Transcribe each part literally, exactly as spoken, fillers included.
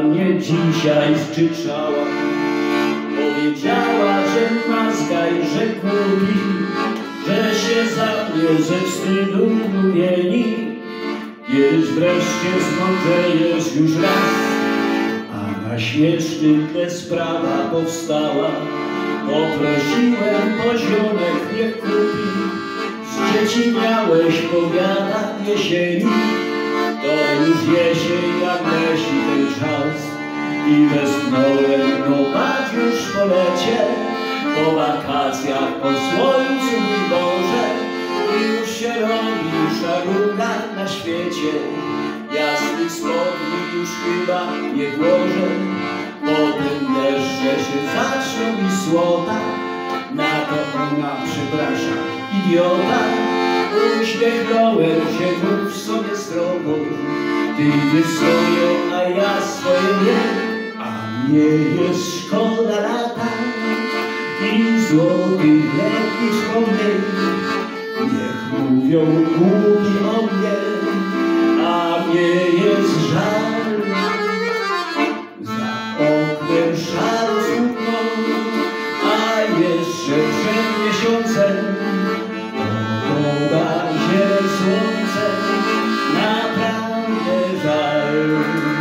mnie dzisiaj skrzyczała. Powiedziała, że maska i że kupi, że się za mnie ze wstydu rumieni. Kiedyś wreszcie zmądrzejesz już raz, a na śmieszny sprawa powstała. Poprosiłem poziomek, niech kupi. Z dzieci miałeś, powiada, jesieni. To już jesień, jak leci ten czas. I westchnąłem, no patrz już po lecie, po wakacjach, po słońcu, mój Boże. I już się robi szaruga na świecie. Jasnych spodni już chyba nie włożę. Potem deszcze się zaczną i słota. Na to ona, przepraszam, idiota. Uśmiechnąłem się tu w sobie zdrowo. Ty idziesz swoje, a ja swoje nie. A mnie jest szkoda lata i złotych letnich wspomnień. Niech mówią głupi o mnie, a mnie jest żal. Za oknem szaro smutno, a jeszcze przed miesiącem pogoda, zieleń, słońce, naprawdę żal.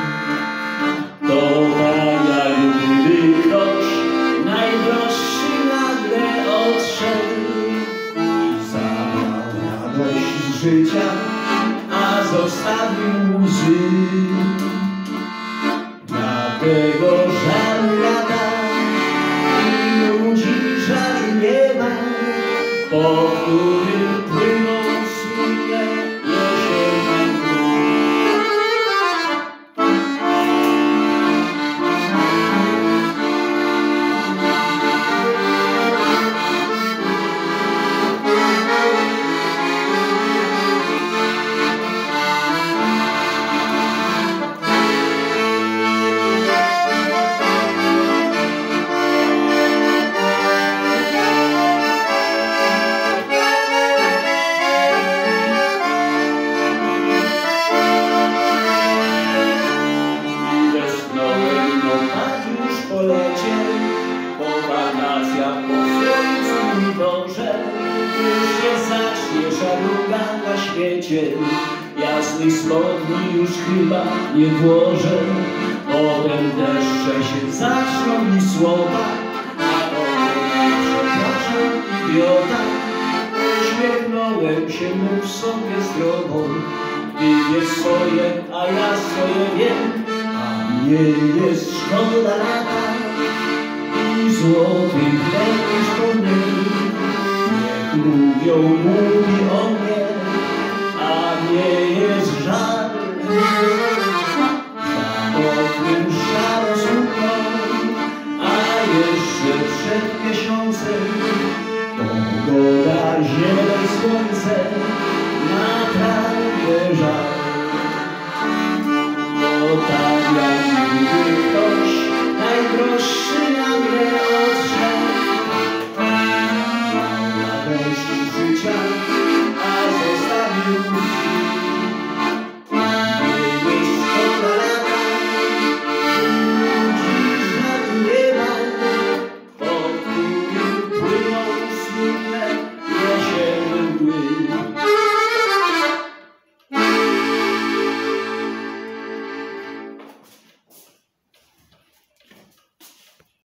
To tak jakby ktoś najdroższy nagle odszedł i zabrał radość z życia, a zostawił łzy. Dlatego żal lata i ludzi żal nie ma, po którym płyną smutne jesienne dni. Po wakacjach, po słońcu, mój Boże, już się zacznie szaruga na świecie. Jasnych spodni już chyba nie włożę. Potem deszcze się zaczną i słowa. A potem, przepraszam, idiota. Uśmiechnąłem się mu w sobie zdrowo. Ty wiesz swoje, a ja swoje wiem. A mnie jest szkoda lata i złotych letnich wspomnień. Niech mówią głupi o mnie, a mnie jest żal. Za oknem szaro smutno, a jeszcze przed miesiącem pogoda, zieleń, słońce, naprawdę żal. O tak jak